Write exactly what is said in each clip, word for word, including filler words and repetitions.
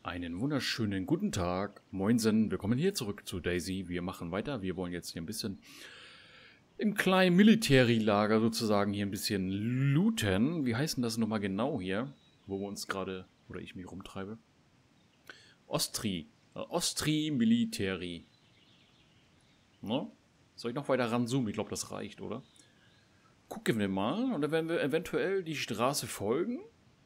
Einen wunderschönen guten Tag. Moinsen, willkommen hier zurück zu Daisy. Wir machen weiter. Wir wollen jetzt hier ein bisschen im kleinen Military-Lager sozusagen hier ein bisschen looten. Wie heißt denn das nochmal genau hier, wo wir uns gerade, oder ich mich rumtreibe? Ostri. Äh, Ostri Military. Ne? Soll ich noch weiter ranzoomen? Ich glaube, das reicht, oder? Gucken wir mal und dann werden wir eventuell die Straße folgen.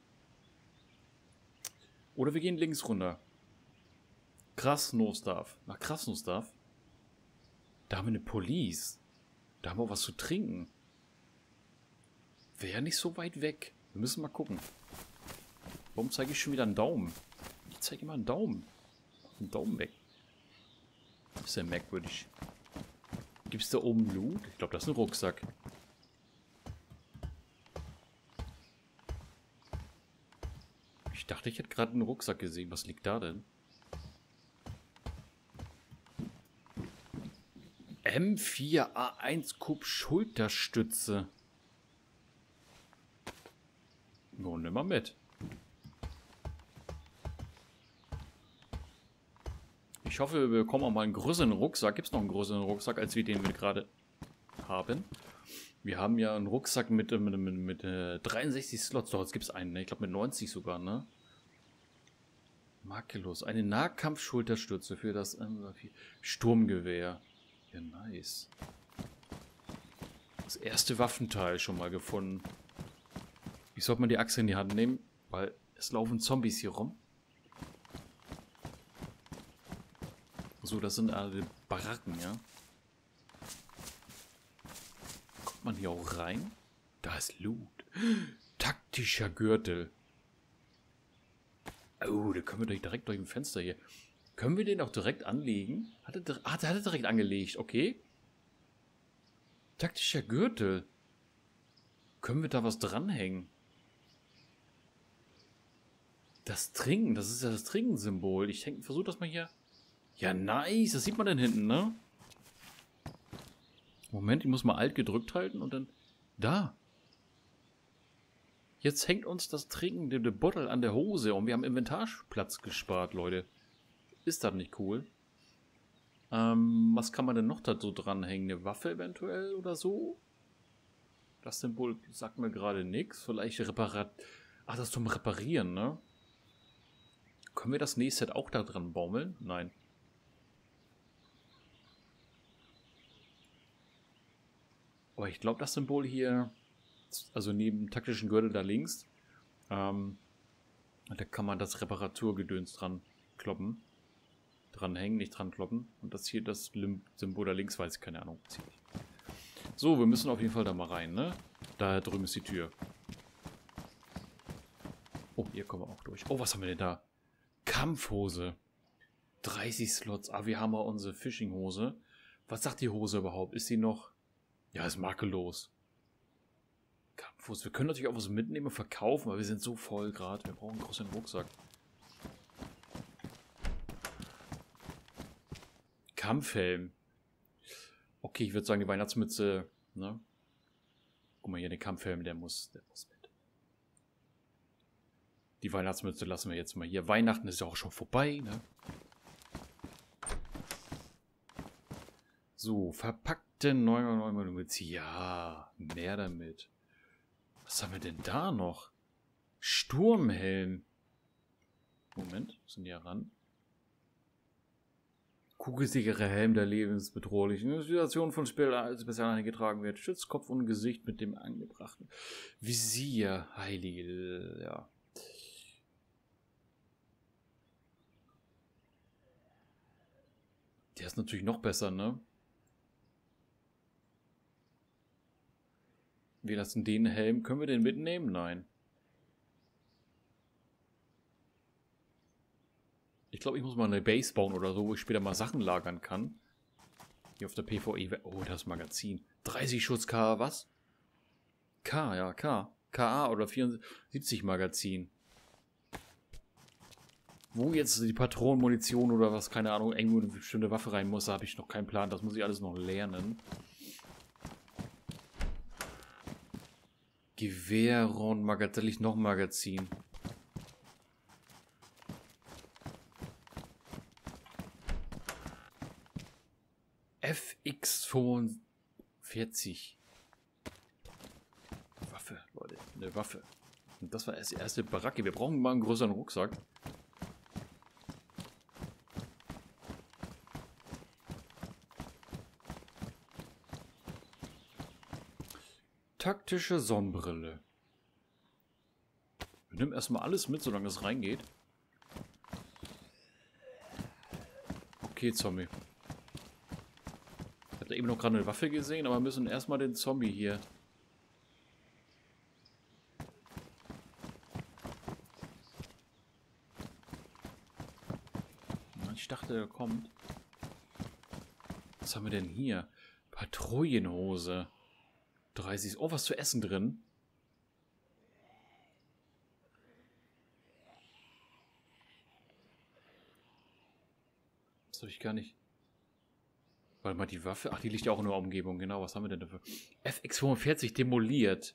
Oder wir gehen links runter. Krasnostav. Nach Krasnostav? Da haben wir eine Police. Da haben wir auch was zu trinken. Wäre ja nicht so weit weg. Wir müssen mal gucken. Warum zeige ich schon wieder einen Daumen? Ich zeige immer einen Daumen. Einen Daumen weg. Das ist ja merkwürdig. Gibt es da oben Loot? Ich glaube, das ist ein Rucksack. Ich dachte, ich hätte gerade einen Rucksack gesehen. Was liegt da denn? M vier A eins Kub Schulterstütze. Nun, nimm mal mit. Ich hoffe, wir bekommen auch mal einen größeren Rucksack. Gibt es noch einen größeren Rucksack, als wir den wir gerade haben? Wir haben ja einen Rucksack mit, mit, mit, mit äh, dreiundsechzig Slots. Doch, jetzt gibt es einen, ne? Ich glaube mit neunzig sogar, ne? Makellos. Eine Nahkampf-Schulterstütze für das äh, Sturmgewehr. Ja, nice. Das erste Waffenteil schon mal gefunden. Wie sollte man die Axt in die Hand nehmen? Weil es laufen Zombies hier rum. So, das sind alle Baracken, ja. Kommt man hier auch rein? Da ist Loot. Taktischer Gürtel. Oh, da können wir doch direkt durch ein Fenster hier. Können wir den auch direkt anlegen? Hat er, ah, der hat er direkt angelegt, okay. Taktischer Gürtel. Können wir da was dranhängen? Das Trinken, das ist ja das Trinken-Symbol. Ich versuche das mal hier. Ja, nice, das sieht man dann hinten, ne? Moment, ich muss mal Alt gedrückt halten und dann... Da. Jetzt hängt uns das Trinken, der Bottle an der Hose und wir haben Inventarplatz gespart, Leute. Ist das nicht cool? Ähm, was kann man denn noch da so dranhängen? Eine Waffe eventuell oder so? Das Symbol sagt mir gerade nichts. Vielleicht Reparat... Ach, das ist zum Reparieren, ne? Können wir das nächste Set auch da dran baumeln? Nein. Aber ich glaube, das Symbol hier... Also neben dem taktischen Gürtel da links, ähm, da kann man das Reparaturgedöns dran kloppen. Dranhängen, nicht dran kloppen. Und das hier, das Symbol da links, weiß ich keine Ahnung. So, wir müssen auf jeden Fall da mal rein, ne? Da drüben ist die Tür. Oh, hier kommen wir auch durch. Oh, was haben wir denn da? Kampfhose. dreißig Slots. Ah, wir haben auch unsere Fishing-Hose. Was sagt die Hose überhaupt? Ist sie noch... Ja, ist makellos. Kampfhose. Wir können natürlich auch was mitnehmen und verkaufen, aber wir sind so voll gerade. Wir brauchen einen großen Rucksack. Kampfhelm. Okay, ich würde sagen, die Weihnachtsmütze, ne? Guck mal hier, den Kampfhelm, der muss, der muss mit. Die Weihnachtsmütze lassen wir jetzt mal hier. Weihnachten ist ja auch schon vorbei, ne? So, verpackte neue Mütze. Ja, mehr damit. Was haben wir denn da noch? Sturmhelm. Moment, sind die heran? Kugelsichere Helm der lebensbedrohlichen Situation von Spezialeinheiten getragen wird. Schützt Kopf und Gesicht mit dem angebrachten Visier. Heilige, ja. Der ist natürlich noch besser, ne? Wir lassen den Helm. Können wir den mitnehmen? Nein. Ich glaube, ich muss mal eine Base bauen oder so, wo ich später mal Sachen lagern kann. Hier auf der PvE. Oh, das Magazin. dreißig Schuss K, was? K, ja, K. K A oder vierundsiebzig Magazin. Wo jetzt die Patronen, Munition oder was, keine Ahnung, irgendwo eine bestimmte Waffe rein muss, da habe ich noch keinen Plan. Das muss ich alles noch lernen. Gewehr und Magazin, noch Magazin. F X fünfundvierzig. Waffe, Leute. Eine Waffe. Und das war erst die erste Baracke. Wir brauchen mal einen größeren Rucksack. Taktische Sonnenbrille. Wir nehmen erstmal alles mit, solange es reingeht. Okay, Zombie. Ich habe da eben noch gerade eine Waffe gesehen, aber wir müssen erstmal den Zombie hier. Ich dachte, er kommt. Was haben wir denn hier? Patrouillenhose. dreißig. Oh, was zu essen drin. Das habe ich gar nicht. Warte mal, die Waffe. Ach, die liegt ja auch in der Umgebung. Genau, was haben wir denn dafür? F X fünfundvierzig demoliert.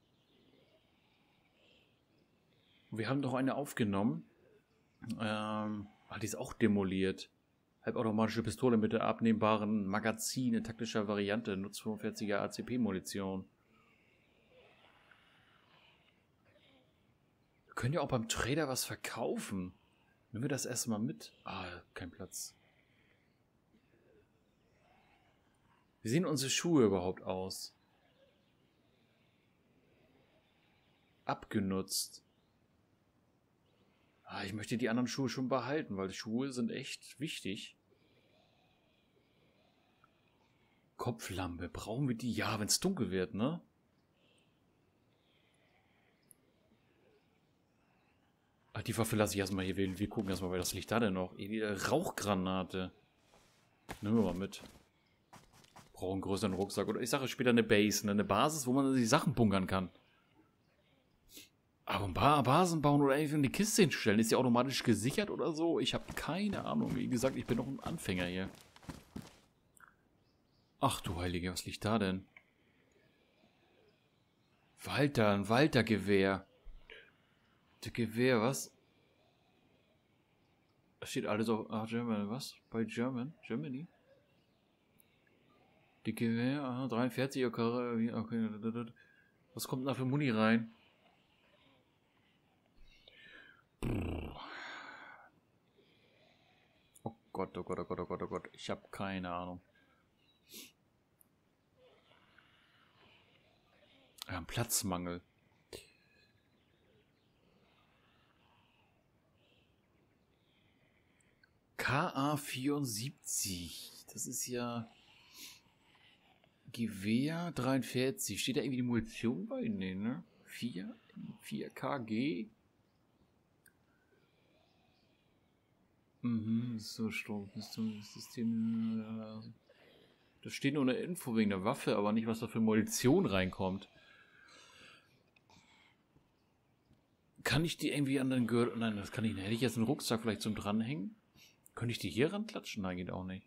Wir haben doch eine aufgenommen. Ähm, ah, die ist auch demoliert. Halbautomatische Pistole mit der abnehmbaren Magazin in taktischer Variante. Nutzt fünfundvierziger A C P-Munition. Wir können ja auch beim Trader was verkaufen. Nehmen wir das erstmal mit. Ah, kein Platz. Wie sehen unsere Schuhe überhaupt aus? Abgenutzt. Ah, ich möchte die anderen Schuhe schon behalten, weil die Schuhe sind echt wichtig. Kopflampe. Brauchen wir die? Ja, wenn es dunkel wird, ne? Ach, die Waffe lasse ich erstmal hier. Wir, wir gucken erstmal, weil das liegt da denn noch. Die Rauchgranate. Nehmen wir mal mit. Brauchen einen größeren Rucksack. Oder ich sage später eine Base, ne? Eine Basis, wo man die Sachen bunkern kann. Aber ein paar Basen bauen oder einfach eine Kiste hinstellen, ist die automatisch gesichert oder so? Ich habe keine Ahnung. Wie gesagt, ich bin noch ein Anfänger hier. Ach du Heilige, was liegt da denn? Walter, ein Walter-Gewehr. Das Gewehr, was? Da steht alles auf... Ah, German, was? Bei German? Germany? Die Gewehr, aha, dreiundvierzig, okay, okay. Was kommt da für Muni rein? Oh Gott, oh Gott, oh Gott, oh Gott, oh Gott. Ich habe keine Ahnung. Wir haben Platzmangel. K A vierundsiebzig. Das ist ja... Gewehr dreiundvierzig. Steht da irgendwie die Munition bei? Nee, ne? vier? vier K G? Mhm, so Stromsystem. Da steht nur eine Info wegen der Waffe, aber nicht, was da für Munition reinkommt. Kann ich die irgendwie an den Gürtel... Nein, das kann ich nicht. Hätte ich jetzt einen Rucksack vielleicht zum Dranhängen? Könnte ich die hier ranklatschen? Nein, geht auch nicht.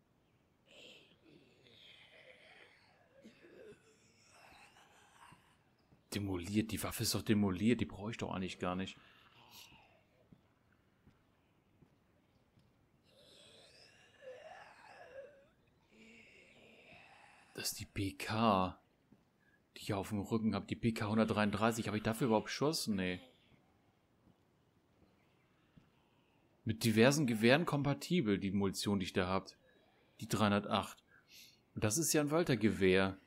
Demoliert. Die Waffe ist doch demoliert. Die brauche ich doch eigentlich gar nicht. Das ist die B K, die ich auf dem Rücken habe. Die B K hundertdreiunddreißig. Habe ich dafür überhaupt geschossen? Nee. Mit diversen Gewehren kompatibel, die Munition, die ich da habe. Die dreihundertacht. Und das ist ja ein Walter-Gewehr.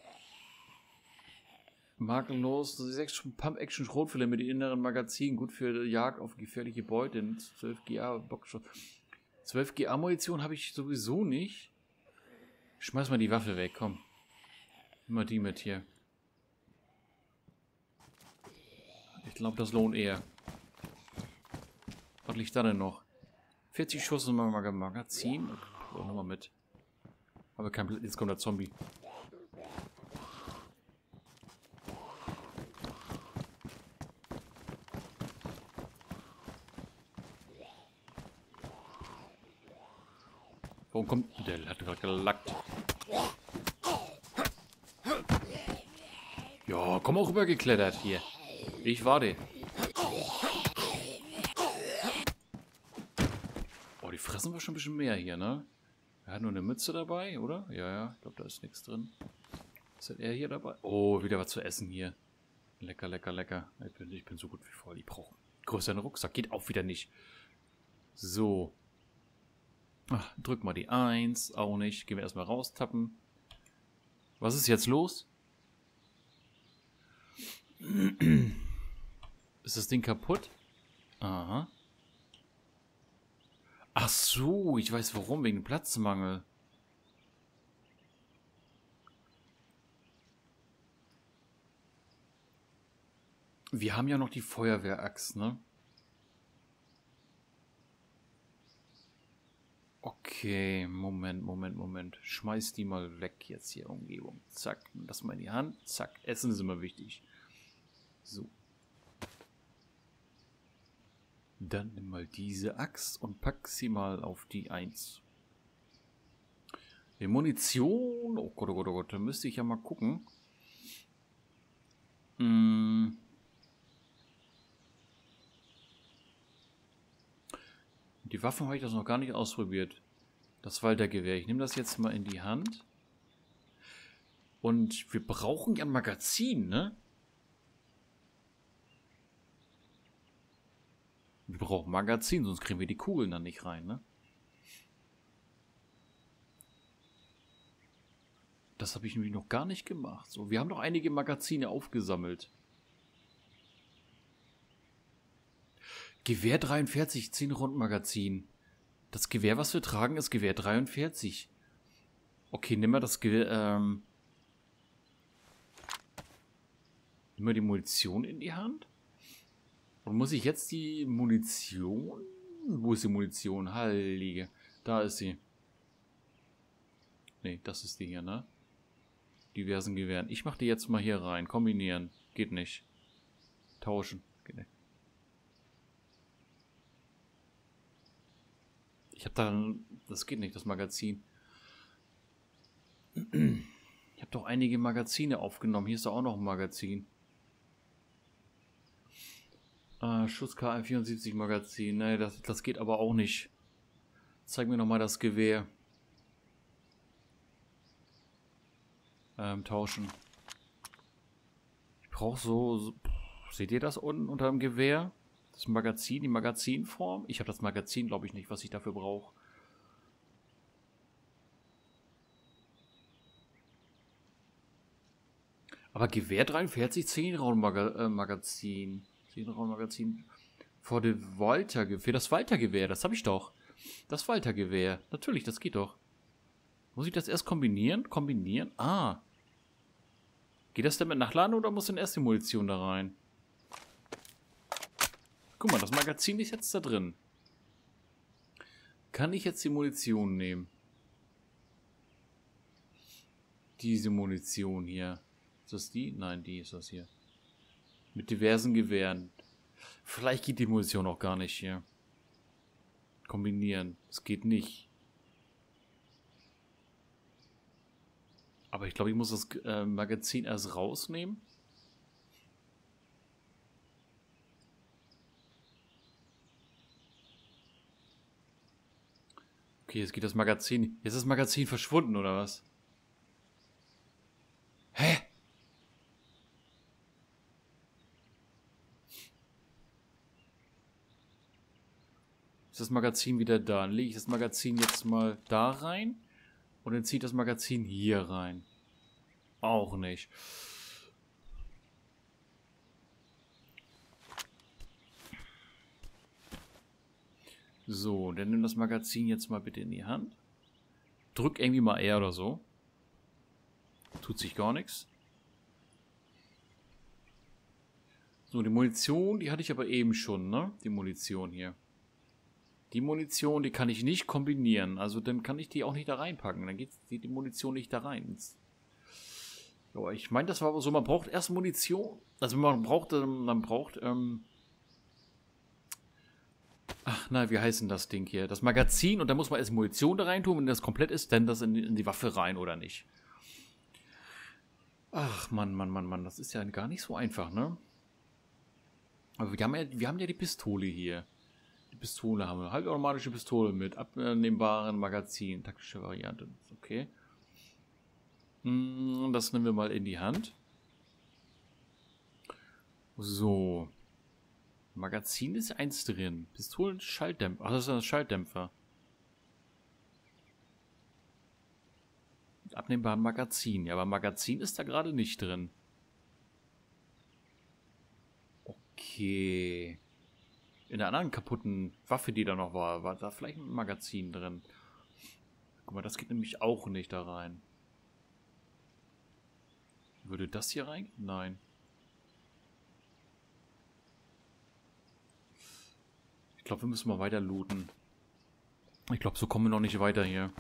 Makellos, sechs Pump-Action-Schrotflinte mit inneren Magazinen. Gut für Jagd auf gefährliche Beute. zwölf G A-Boxschuss. zwölf G A-Munition habe ich sowieso nicht. Schmeiß mal die Waffe weg, komm. Nimm mal die mit hier. Ich glaube, das lohnt eher. Was liegt da denn noch? vierzig Schuss und mal Magazin. Okay, nochmal mit. Aber kein Bl- Jetzt kommt der Zombie. Warum kommt... Der hat gerade gelackt. Ja, komm auch rübergeklettert hier. Ich warte. Oh, die fressen wir schon ein bisschen mehr hier, ne? Er hat nur eine Mütze dabei, oder? Ja, ja, ich glaube, da ist nichts drin. Was hat er hier dabei? Oh, wieder was zu essen hier. Lecker, lecker, lecker. Ich bin, ich bin so gut wie voll. Ich brauche einen größeren Rucksack. Geht auch wieder nicht. So. Ach, drück mal die eins. Auch nicht. Gehen wir erstmal raustappen. Was ist jetzt los? Ist das Ding kaputt? Aha. Ach so, ich weiß warum. Wegen Platzmangel. Wir haben ja noch die Feuerwehraxt, ne? Okay, Moment, Moment, Moment. Schmeiß die mal weg jetzt hier, Umgebung. Zack, das mal in die Hand. Zack, Essen ist immer wichtig. So. Dann nimm mal diese Axt und pack sie mal auf die eins. Die Munition. Oh Gott, oh Gott, oh Gott. Da müsste ich ja mal gucken. Hm. Die Waffen habe ich das noch gar nicht ausprobiert. Das Waltergewehr. Ich nehme das jetzt mal in die Hand. Und wir brauchen ja ein Magazin, ne? Wir brauchen Magazin, sonst kriegen wir die Kugeln dann nicht rein, ne? Das habe ich nämlich noch gar nicht gemacht. So, wir haben noch einige Magazine aufgesammelt. Gewehr dreiundvierzig, zehn Runden Magazin. Das Gewehr, was wir tragen, ist Gewehr dreiundvierzig. Okay, nimm mal das Gewehr, ähm... nimm mal die Munition in die Hand. Und muss ich jetzt die Munition... Wo ist die Munition? Heilige. Da ist sie. Nee, das ist die hier, ne? Diversen Gewehren. Ich mach die jetzt mal hier rein. Kombinieren. Geht nicht. Tauschen. Geht nicht. Ich hab da... Das geht nicht, das Magazin. Ich habe doch einige Magazine aufgenommen. Hier ist doch auch noch ein Magazin. Äh, Schuss K vierundsiebzig Magazin. Nee, das, das geht aber auch nicht. Zeig mir nochmal das Gewehr. Ähm, tauschen. Ich brauche so, so... Seht ihr das unten unter dem Gewehr? Das Magazin, die Magazinform. Ich habe das Magazin, glaube ich, nicht, was ich dafür brauche. Aber Gewehr dreiundvierzig, zehn Raum Magazin. zehn Raum Magazin. Vor dem Walter, für das Walter-Gewehr, das habe ich doch. Das Walter-Gewehr. Natürlich, das geht doch. Muss ich das erst kombinieren? Kombinieren? Ah. Geht das denn mit Nachladen oder muss denn erst die Munition da rein? Guck mal, das Magazin ist jetzt da drin. Kann ich jetzt die Munition nehmen? Diese Munition hier. Ist das die? Nein, die ist das hier. Mit diversen Gewehren. Vielleicht geht die Munition auch gar nicht hier. Kombinieren. Es geht nicht. Aber ich glaube, ich muss das äh, Magazin erst rausnehmen. Okay, jetzt geht das Magazin. Jetzt ist das Magazin verschwunden, oder was? Hä? Ist das Magazin wieder da? Dann lege ich das Magazin jetzt mal da rein. Und dann zieht das Magazin hier rein. Auch nicht. So, dann nimm das Magazin jetzt mal bitte in die Hand. Drück irgendwie mal R oder so. Tut sich gar nichts. So, die Munition, die hatte ich aber eben schon, ne? Die Munition hier. Die Munition, die kann ich nicht kombinieren. Also dann kann ich die auch nicht da reinpacken. Dann geht die, die Munition nicht da rein. Ja, ich meine, das war aber so, man braucht erst Munition. Also man braucht, man braucht, ähm... Ach, na, wie heißt denn das Ding hier? Das Magazin und dann muss man erst Munition da rein tun. Wenn das komplett ist, dann das in die, in die Waffe rein oder nicht. Ach, Mann, Mann, Mann, Mann. Das ist ja gar nicht so einfach, ne? Aber wir haben ja, wir haben ja die Pistole hier. Die Pistole haben wir. Halbautomatische Pistole mit abnehmbaren Magazin. Taktische Variante. Okay. Das nehmen wir mal in die Hand. So. Magazin ist eins drin. Pistolen, Schalldämpfer. Ach, das ist ein Schalldämpfer. Abnehmbaren Magazin. Ja, aber Magazin ist da gerade nicht drin. Okay. In der anderen kaputten Waffe, die da noch war, war da vielleicht ein Magazin drin. Guck mal, das geht nämlich auch nicht da rein. Würde das hier rein? Nein. Ich glaube, wir müssen mal weiter looten. Ich glaube, so kommen wir noch nicht weiter hier.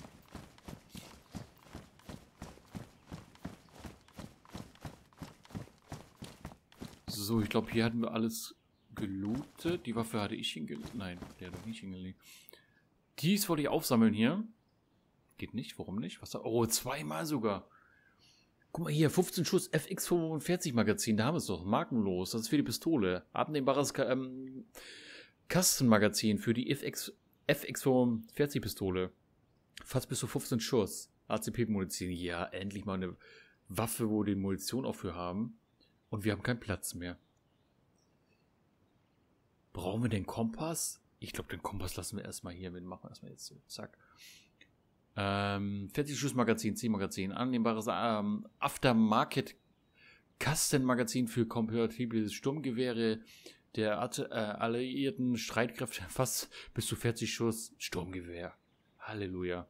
So, ich glaube, hier hatten wir alles gelootet. Die Waffe hatte ich hingelegt. Nein, der hat doch nicht hingelegt. Dies wollte ich aufsammeln hier. Geht nicht, warum nicht? Was da? Oh, zweimal sogar. Guck mal hier, fünfzehn Schuss F X fünfundvierzig Magazin. Da haben wir es doch. Markenlos. Das ist für die Pistole. Abnehmbares ähm, Kastenmagazin für die F X fünfundvierzig Pistole. Fast bis zu fünfzehn Schuss. A C P-Munition. Ja, endlich mal eine Waffe, wo wir die Munition auch für haben. Und wir haben keinen Platz mehr. Brauchen wir den Kompass? Ich glaube, den Kompass lassen wir erstmal hier. Wir machen erstmal jetzt so. Zack. Ähm, vierzig Schuss Magazin, zehn Magazin. Annehmbares ähm, Aftermarket Kastenmagazin für kompatible Sturmgewehre der äh, alliierten Streitkräfte. Fast bis zu vierzig Schuss Sturmgewehr. Halleluja.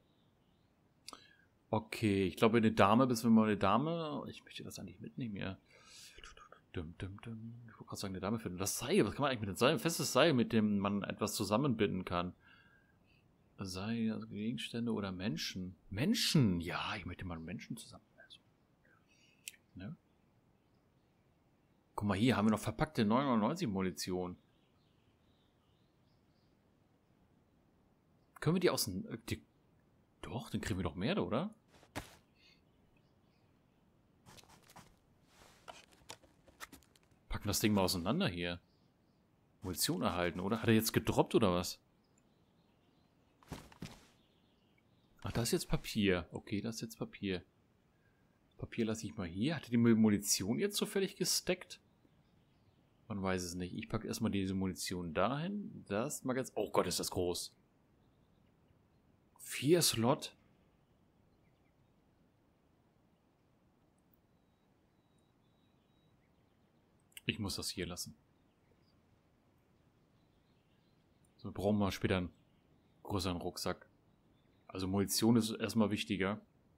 Okay, ich glaube eine Dame, bis wir mal eine Dame. Ich möchte das eigentlich mitnehmen, ja. Dum, dum, dum. Ich wollte gerade sagen, eine Dame finden. Das Seil, was kann man eigentlich mit dem Seil? Ein festes Seil, mit dem man etwas zusammenbinden kann. Seil, also Gegenstände oder Menschen. Menschen, ja, ich möchte mal Menschen zusammen. Also, ne? Guck mal, hier haben wir noch verpackte neunundneunzig Munition. Können wir die aus dem... Die, doch, dann kriegen wir doch mehr, oder? Packen das Ding mal auseinander hier. Munition erhalten, oder? Hat er jetzt gedroppt, oder was? Ach, da ist jetzt Papier. Okay, da ist jetzt Papier. Papier lasse ich mal hier. Hat er die Munition jetzt zufällig gesteckt? Man weiß es nicht. Ich packe erstmal diese Munition dahin. Das Magazin. Oh Gott, ist das groß. Vier Slot. Ich muss das hier lassen. So, brauchen wir später einen größeren Rucksack. Also Munition ist erstmal wichtiger.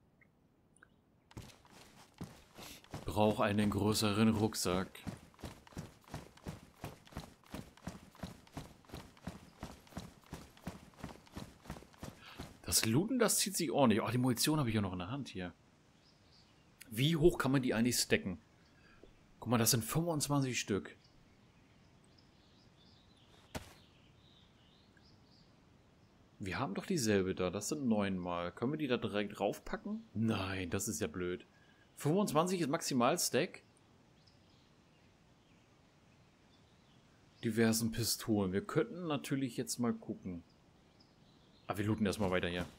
Brauche einen größeren Rucksack. Das Looten, das zieht sich ordentlich. Oh, die Munition habe ich ja noch in der Hand hier. Wie hoch kann man die eigentlich stacken? Guck mal, das sind fünfundzwanzig Stück. Wir haben doch dieselbe da. Das sind neunmal. Können wir die da direkt draufpacken? Nein, das ist ja blöd. fünfundzwanzig ist maximal Stack. Diversen Pistolen. Wir könnten natürlich jetzt mal gucken. Ah, wir looten erstmal weiter hier.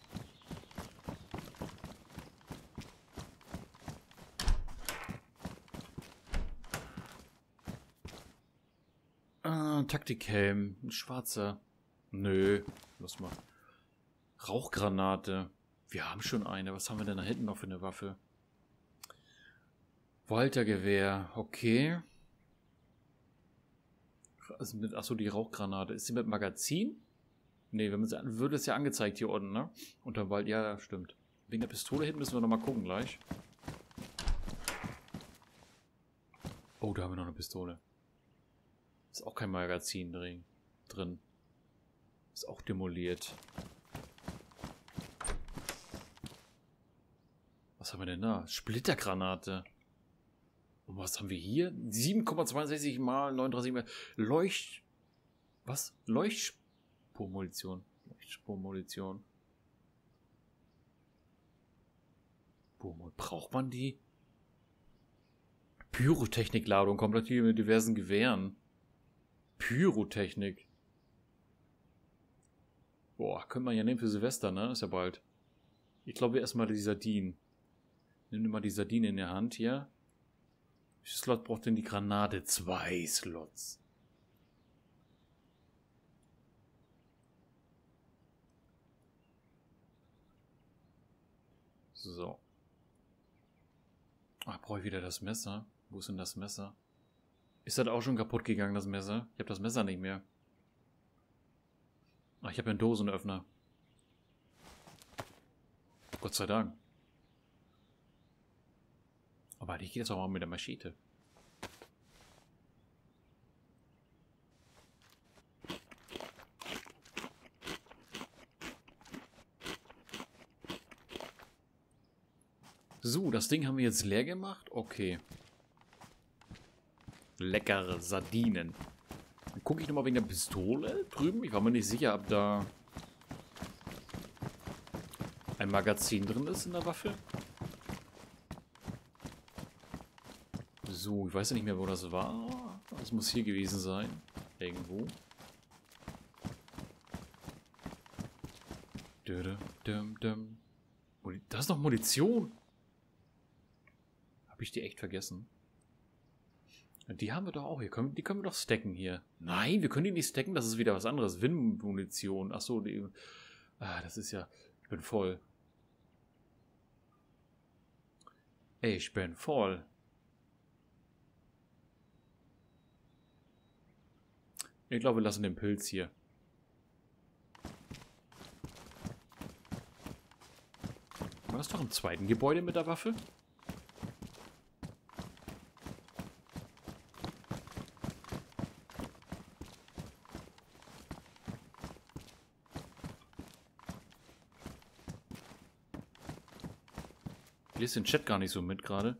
Ah, Taktikhelm. Ein schwarzer. Nö. Lass mal. Rauchgranate. Wir haben schon eine. Was haben wir denn da hinten noch für eine Waffe? Waltergewehr. Okay. Also mit, achso, die Rauchgranate. Ist sie mit Magazin? Nee, wenn man sie, wird es ja angezeigt hier unten, ne? Unter Wald. Ja, stimmt. Wegen der Pistole hinten müssen wir nochmal gucken gleich. Oh, da haben wir noch eine Pistole. Ist auch kein Magazin drin. drin. Ist auch demoliert. Was haben wir denn da? Splittergranate. Und was haben wir hier? sieben Komma zweiundsechzig mal neununddreißig mal Leucht... Was? Leuchtspurmunition. Leuchtspurmunition. Braucht man die? Pyrotechnikladung, komplettiert mit diversen Gewehren. Pyrotechnik. Boah, können wir ja nehmen für Silvester, ne? Ist ja bald. Ich glaube erstmal die Sardinen. Nimm dir mal die Sardine in der Hand hier. Wie viel Slot braucht denn die Granate? Zwei Slots. So. Ah, brauche ich wieder das Messer? Wo ist denn das Messer? Ist das auch schon kaputt gegangen, das Messer? Ich habe das Messer nicht mehr. Ach, ich habe einen Dosenöffner. Gott sei Dank. Aber ich gehe jetzt auch mal mit der Machete. So, das Ding haben wir jetzt leer gemacht. Okay. Leckere Sardinen. Dann gucke ich nochmal wegen der Pistole drüben. Ich war mir nicht sicher, ob da ein Magazin drin ist in der Waffe. So, ich weiß ja nicht mehr, wo das war. Das muss hier gewesen sein. Irgendwo. Das ist noch Munition. Habe ich die echt vergessen? Die haben wir doch auch hier. Die können wir doch stacken hier. Nein, wir können die nicht stacken. Das ist wieder was anderes. Win-Munition. Achso, die... Ah, das ist ja... Ich bin voll. Ey, ich bin voll. Ich glaube, wir lassen den Pilz hier. War das doch im zweiten Gebäude mit der Waffe? Ich lese den Chat gar nicht so mit gerade.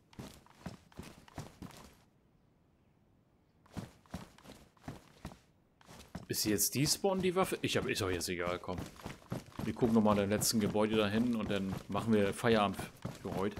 Ist sie jetzt despawn, die Waffe? Ich hab, ist doch jetzt egal, komm. Wir gucken nochmal in den letzten Gebäude dahin und dann machen wir Feierabend für heute.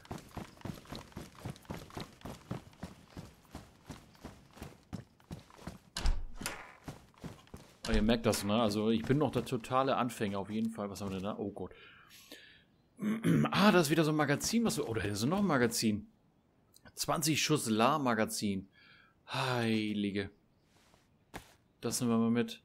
Aber ihr merkt das, ne? Also ich bin noch der totale Anfänger auf jeden Fall. Was haben wir denn da? Oh Gott. Ah, das ist wieder so ein Magazin. Was wir, oh, da ist noch ein Magazin. zwanzig Schuss L A Magazin. Heilige. Das nehmen wir mal mit.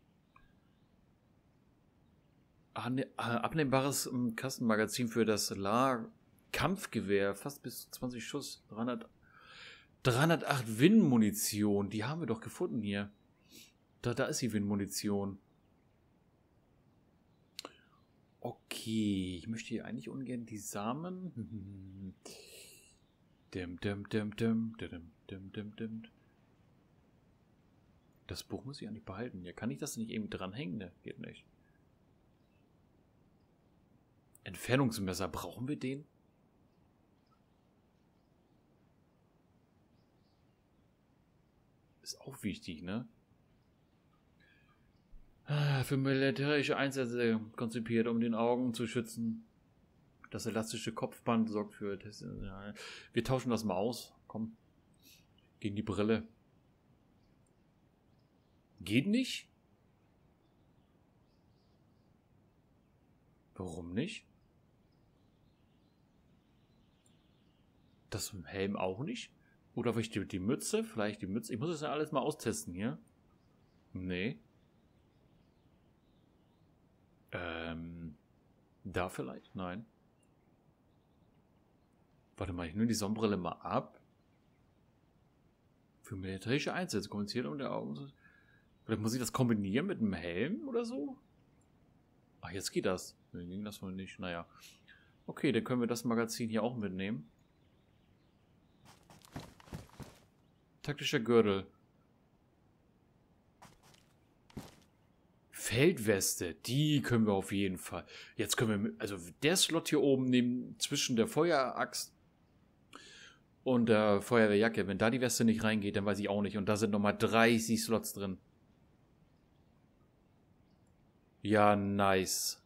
Ah, ne, abnehmbares um, Kastenmagazin für das L A Kampfgewehr. Fast bis zu zwanzig Schuss. dreihundert, dreihundertacht Win-Munition. Die haben wir doch gefunden hier. Da, da ist die Win-Munition. Okay, ich möchte hier eigentlich ungern die Samen. Dim, dim, dim, dim, dim, dim, dim, dim. Das Buch muss ich eigentlich behalten. Ja, kann ich das nicht irgendwie dranhängen? Ne, geht nicht. Entfernungsmesser, brauchen wir den? Ist auch wichtig, ne? Für militärische Einsätze konzipiert, um den Augen zu schützen. Das elastische Kopfband sorgt für... Das, ja. Wir tauschen das mal aus. Komm. Gegen die Brille. Geht nicht? Warum nicht? Das im Helm auch nicht? Oder vielleicht die, die Mütze? Vielleicht die Mütze. Ich muss das ja alles mal austesten hier. Nee. Ähm, da vielleicht? Nein. Warte mal, ich nehme die Sonnenbrille mal ab. Für militärische Einsätze kommuniziert um der Augen. Vielleicht muss ich das kombinieren mit einem Helm oder so? Ach, jetzt geht das. Nee, ging das wohl nicht. Naja. Okay, dann können wir das Magazin hier auch mitnehmen. Taktischer Gürtel. Feldweste, die können wir auf jeden Fall. Jetzt können wir, also der Slot hier oben neben, zwischen der Feueraxt und der Feuerwehrjacke, wenn da die Weste nicht reingeht, dann weiß ich auch nicht. Und da sind nochmal dreißig Slots drin. Ja, nice.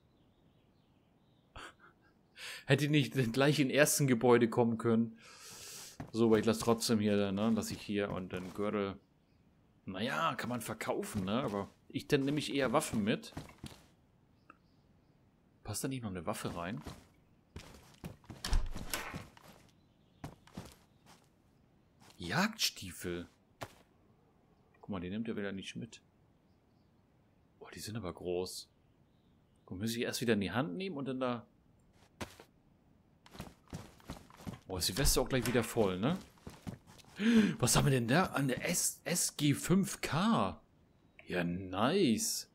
Hätte nicht gleich im ersten Gebäude kommen können. So, aber ich lasse trotzdem hier, ne, lasse ich hier und den Gürtel. Naja, kann man verkaufen, ne, aber... Ich dann nehme ich eher Waffen mit. Passt da nicht noch eine Waffe rein? Jagdstiefel. Guck mal, die nimmt er wieder nicht mit. Boah, die sind aber groß. Guck, muss ich erst wieder in die Hand nehmen und dann da... Boah, ist die Weste auch gleich wieder voll, ne? Was haben wir denn da? An der S G fünf K. Ja, nice.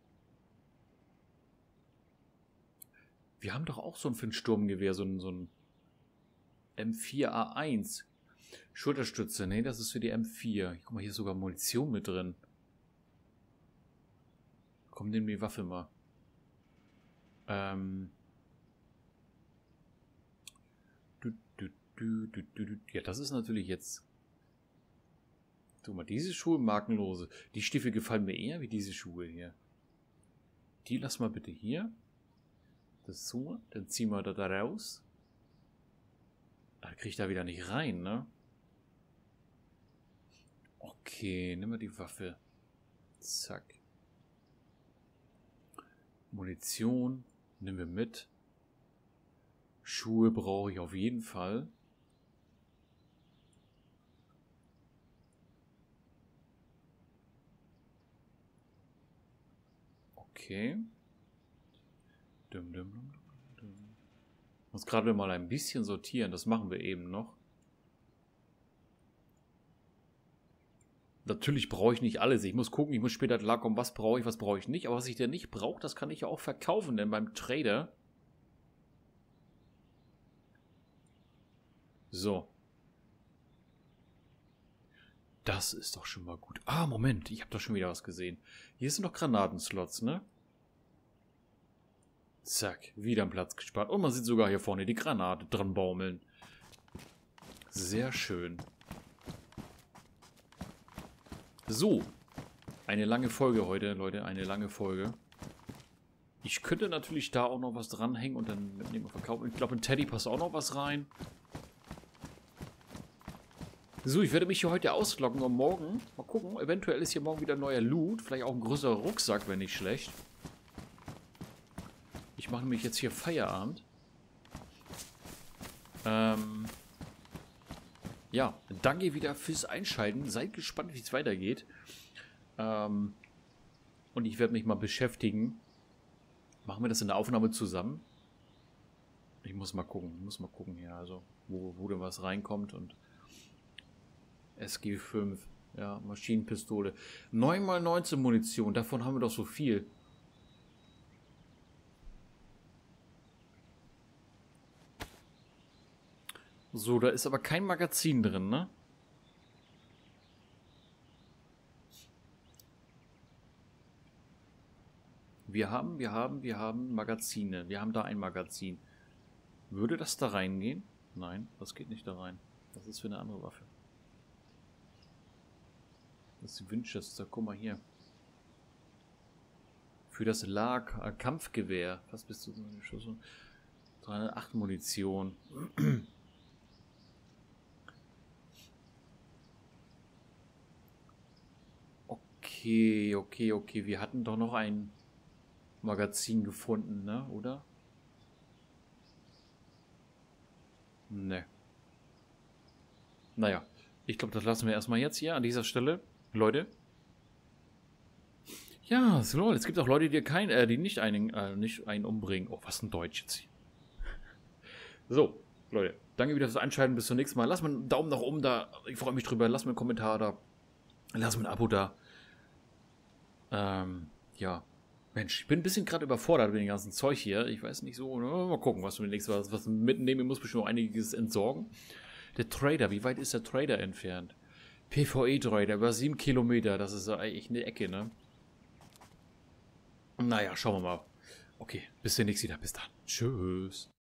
Wir haben doch auch so ein für ein Sturmgewehr, so ein, so ein M vier A eins. Schulterstütze, ne, das ist für die M vier. Guck mal, hier ist sogar Munition mit drin. Komm, nimm die Waffe mal. Ähm. Du, du, du, du, du, du. Ja, das ist natürlich jetzt... Guck mal, diese Schuhe markenlose. Die Stiefel gefallen mir eher wie diese Schuhe hier. Die lass mal bitte hier. Das so. Dann ziehen wir da, da raus. Da krieg ich da wieder nicht rein, ne? Okay, nehmen wir die Waffe. Zack. Munition nehmen wir mit. Schuhe brauche ich auf jeden Fall. Okay. Dum, dum, dum, dum. Muss gerade mal ein bisschen sortieren. Das machen wir eben noch. Natürlich brauche ich nicht alles. Ich muss gucken, ich muss später klarkommen, was brauche ich, was brauche ich nicht. Aber was ich denn nicht brauche, das kann ich ja auch verkaufen. Denn beim Trader... So. Das ist doch schon mal gut. Ah, Moment. Ich habe doch schon wieder was gesehen. Hier sind noch Granatenslots, ne? Zack. Wieder einen Platz gespart. Und man sieht sogar hier vorne die Granate dran baumeln. Sehr schön. So. Eine lange Folge heute, Leute. Eine lange Folge. Ich könnte natürlich da auch noch was dranhängen und dann mitnehmen und verkaufen. Ich glaube, in Teddy passt auch noch was rein. So, ich werde mich hier heute ausloggen und morgen, mal gucken, eventuell ist hier morgen wieder ein neuer Loot. Vielleicht auch ein größerer Rucksack, wenn nicht schlecht. Ich mache nämlich jetzt hier Feierabend. Ähm... Ja, danke wieder fürs Einschalten. Seid gespannt, wie es weitergeht. Ähm, und ich werde mich mal beschäftigen. Machen wir das in der Aufnahme zusammen? Ich muss mal gucken. Ich muss mal gucken hier, also wo, wo denn was reinkommt. Und S G fünf, ja, Maschinenpistole. neun mal neunzehn Munition, davon haben wir doch so viel. So, da ist aber kein Magazin drin, ne? Wir haben, wir haben, wir haben Magazine. Wir haben da ein Magazin. Würde das da reingehen? Nein, das geht nicht da rein. Das ist für eine andere Waffe. Das ist die Winchester. Guck mal hier. Für das Lag äh, Kampfgewehr. Was bist du so eine Schuss? dreihundertacht Munition. Okay, okay, okay. Wir hatten doch noch ein Magazin gefunden, ne? Oder? Ne. Naja. Ich glaube, das lassen wir erstmal jetzt hier an dieser Stelle. Leute. Ja, so, es gibt auch Leute, die kein, äh, die nicht einen, äh, nicht einen umbringen. Oh, was ein Deutsch jetzt hier. So, Leute. Danke wieder fürs Einschalten. Bis zum nächsten Mal. Lasst mir einen Daumen nach oben da. Ich freue mich drüber. Lasst mir einen Kommentar da. Lasst mir ein Abo da. Ähm, ja. Mensch, ich bin ein bisschen gerade überfordert mit dem ganzen Zeug hier. Ich weiß nicht so. Mal gucken, was wir nächstes Mal was mitnehmen. Ich muss bestimmt noch einiges entsorgen. Der Trader, wie weit ist der Trader entfernt? P V E-Trader, über sieben Kilometer. Das ist eigentlich eine Ecke, ne? Naja, schauen wir mal. Okay, bis demnächst wieder. Bis dann. Tschüss.